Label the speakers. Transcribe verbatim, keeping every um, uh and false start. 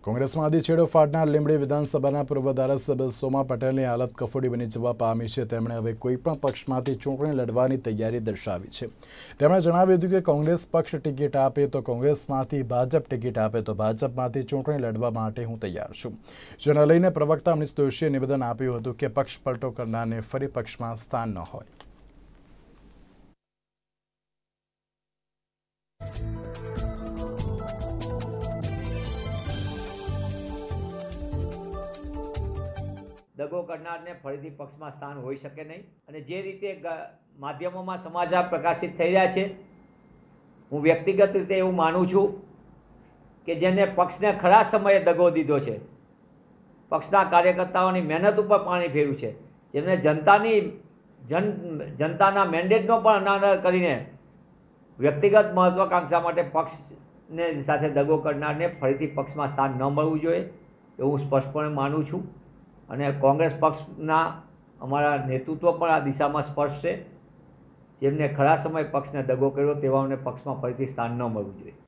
Speaker 1: કોંગ્રેસમાં આદિ છેડો ફાડનાર લીંબડી વિધાનસભાના પૂર્વ ધારાસભ્ય સોમા પટેલની હાલત કફોડી બની જવા પામી છે। તેમણે હવે કોઈપણ પક્ષમાંથી ચૂંટણી લડવાની તૈયારી દર્શાવી છે। તેમણે જણાવ્યું હતું કે કોંગ્રેસ પક્ષ ટિકિટ આપે તો કોંગ્રેસમાંથી ભાજપ ટિકિટ આપે તો ભાજપમાંથી ચૂંટણી લડવા માટે હું તૈયાર છું। જેને લઈને પ્રવક્તા અમરીશ દોશીએ નિવેદન આપ્યું હતું કે પક્ષ પલટો કરનારને ફરી પક્ષમાં સ્થાન ન હોય।
Speaker 2: દગો કરનારને ફરીથી પક્ષમાં સ્થાન હોઈ શકે નહીં। અને જે રીતે માધ્યમોમાં સમાચાર પ્રકાશિત થઈ રહ્યા છે, હું વ્યક્તિગત રીતે એવું માનું છું કે જેને પક્ષને ખરા સમયે દગો દીધો છે, પક્ષના કાર્યકર્તાઓની મહેનત ઉપર પાણી ફેર્યું છે, જેમને જનતાની જન જનતાના મેન્ડેટનો પણ અનાદર કરીને વ્યક્તિગત મહત્વાકાંક્ષા માટે પક્ષને સાથે દગો કરનારને ફરીથી પક્ષમાં સ્થાન ન મળવું જોઈએ એવું હું સ્પષ્ટપણે માનું છું। અને કોંગ્રેસ પક્ષના અમારા નેતૃત્વ પણ આ દિશામાં સ્પષ્ટ છે। જેમને ખરા સમય પક્ષને દગો કર્યો તેવાઓને પક્ષમાં ફરીથી સ્થાન ન મળવું જોઈએ।